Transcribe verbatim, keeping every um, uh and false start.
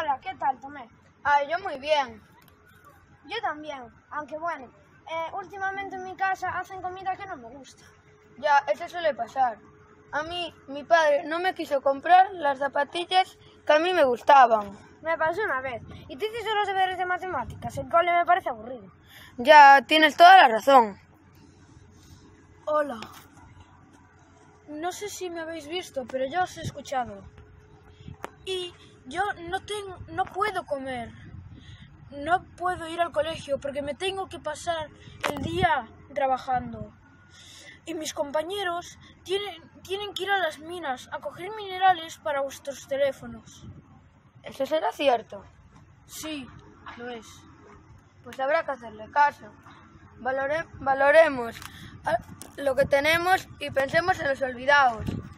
Hola, ¿qué tal, Tomé? Ah, yo muy bien. Yo también, aunque bueno, eh, últimamente en mi casa hacen comida que no me gusta. Ya, eso suele pasar. A mí, mi padre no me quiso comprar las zapatillas que a mí me gustaban. Me pasó una vez. Y tú hiciste los deberes de matemáticas. El cole me parece aburrido. Ya, tienes toda la razón. Hola. No sé si me habéis visto, pero yo os he escuchado. Y yo no tengo, no puedo comer. No puedo ir al colegio porque me tengo que pasar el día trabajando. Y mis compañeros tienen, tienen que ir a las minas a coger minerales para vuestros teléfonos. ¿Eso será cierto? Sí, lo es. Pues habrá que hacerle caso. Valore, valoremos lo que tenemos y pensemos en los olvidados.